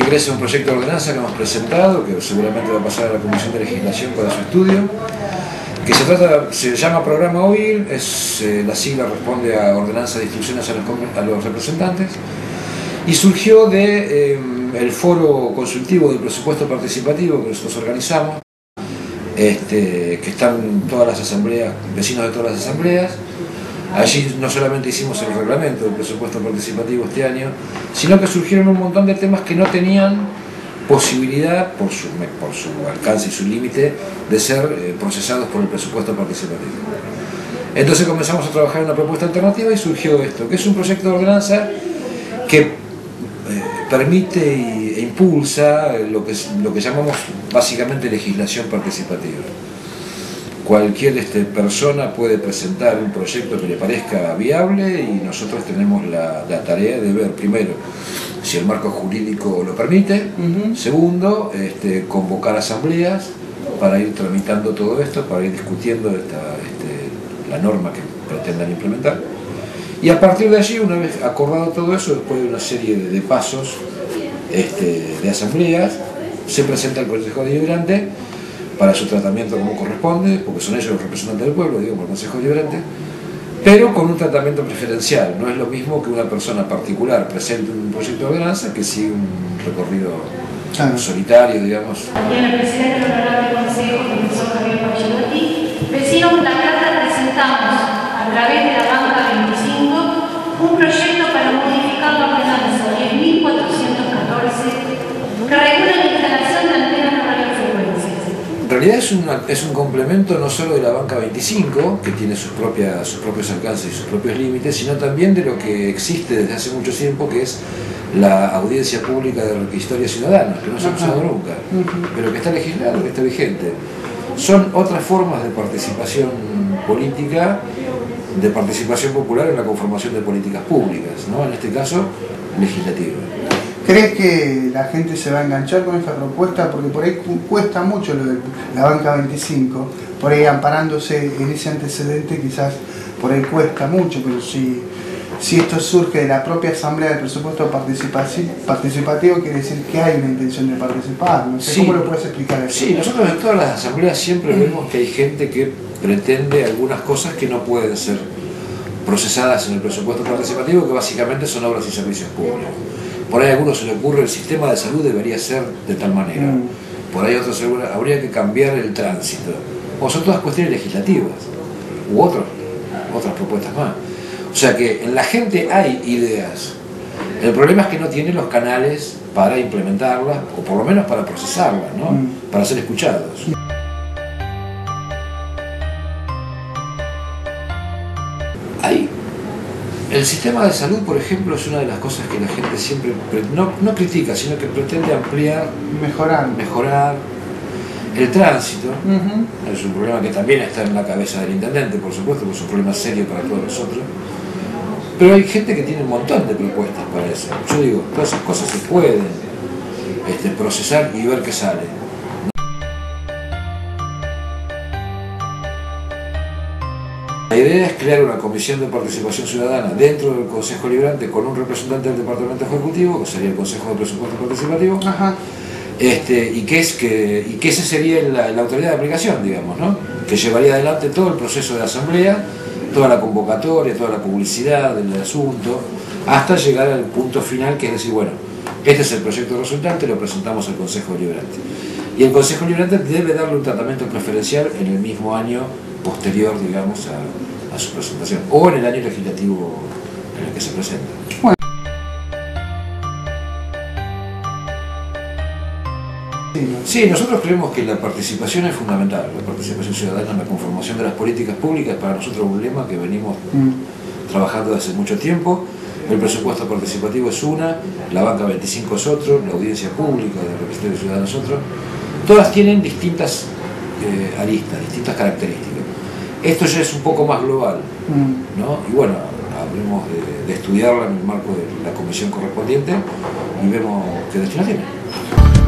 querés es un proyecto de ordenanza que hemos presentado, que seguramente va a pasar a la Comisión de Legislación para su estudio, que se llama Programa OIL, la sigla responde a Ordenanza de Instrucciones a los representantes, y surgió el foro consultivo del presupuesto participativo que nosotros organizamos, que están todas las asambleas, vecinos de todas las asambleas. Allí no solamente hicimos el reglamento del presupuesto participativo este año, sino que surgieron un montón de temas que no tenían posibilidad, por su alcance y su límite, de ser procesados por el presupuesto participativo. Entonces comenzamos a trabajar en una propuesta alternativa y surgió esto, que es un proyecto de ordenanza que permite e impulsa lo que llamamos básicamente legislación participativa. Cualquier persona puede presentar un proyecto que le parezca viable y nosotros tenemos la tarea de ver, primero, si el marco jurídico lo permite, segundo, convocar asambleas para ir tramitando todo esto, para ir discutiendo la norma que pretendan implementar. Y a partir de allí, una vez acordado todo eso, después de una serie de pasos de asambleas, se presenta al Consejo Deliberante para su tratamiento como corresponde, porque son ellos los representantes del pueblo, digamos, el Consejo Deliberante, pero con un tratamiento preferencial. No es lo mismo que una persona particular presente un proyecto de ordenanza que sigue un recorrido solitario, digamos. También el presidente del Honorable Consejo, el profesor Javier Pachelotti, vecinos de La Plata, presentamos a través de la banca 25 un proyecto para modificar la ordenanza 10.414 que regula la instalación de antenas de radiofrecuencias. En realidad es un complemento no solo de la banca 25, que tiene sus propios alcances y sus propios límites, sino también de lo que existe desde hace mucho tiempo, que es la audiencia pública de requisitoria ciudadana, que no se ha usado nunca, pero que está legislado, que está vigente. Son otras formas de participación política, de participación popular en la conformación de políticas públicas, ¿no? En este caso, legislativa. ¿Crees que la gente se va a enganchar con esta propuesta? Porque por ahí cuesta mucho lo de la banca 25, por ahí amparándose en ese antecedente quizás por ahí cuesta mucho, pero si esto surge de la propia asamblea del presupuesto participativo, quiere decir que hay una intención de participar. No sé, sí. ¿Cómo lo puedes explicar eso? Sí, nosotros en todas las asambleas siempre vemos que hay gente que pretende algunas cosas que no pueden ser procesadas en el presupuesto participativo, que básicamente son obras y servicios públicos. Por ahí a algunos se le ocurre el sistema de salud debería ser de tal manera. Por ahí otros habría que cambiar el tránsito. O son todas cuestiones legislativas. U otras propuestas más. O sea que en la gente hay ideas. El problema es que no tiene los canales para implementarlas, o por lo menos para procesarlas, ¿no? Para ser escuchados. El sistema de salud, por ejemplo, es una de las cosas que la gente siempre no critica, sino que pretende ampliar, mejorar. El tránsito es un problema que también está en la cabeza del intendente, por supuesto, porque es un problema serio para todos nosotros. Pero hay gente que tiene un montón de propuestas para eso. Yo digo, todas esas cosas se pueden procesar y ver qué sale. La idea es crear una comisión de participación ciudadana dentro del Consejo Deliberante con un representante del Departamento Ejecutivo, que sería el Consejo de Presupuesto Participativo, y que esa sería la autoridad de aplicación, digamos, ¿no? Que llevaría adelante todo el proceso de asamblea, toda la convocatoria, toda la publicidad del asunto, hasta llegar al punto final, que es decir, bueno, este es el proyecto resultante, lo presentamos al Consejo Deliberante. Y el Consejo Deliberante debe darle un tratamiento preferencial en el mismo año posterior, digamos, a su presentación, o en el año legislativo en el que se presenta. Bueno. Sí, nosotros creemos que la participación es fundamental, la participación ciudadana en la conformación de las políticas públicas. Para nosotros es un lema que venimos trabajando desde hace mucho tiempo. El presupuesto participativo es una, la banca 25 es otro, la audiencia pública de requisitoria ciudadana es otro. Todas tienen distintas aristas, distintas características. Esto ya es un poco más global, ¿no? Y bueno, hablemos de estudiarla en el marco de la comisión correspondiente y vemos qué destino tiene.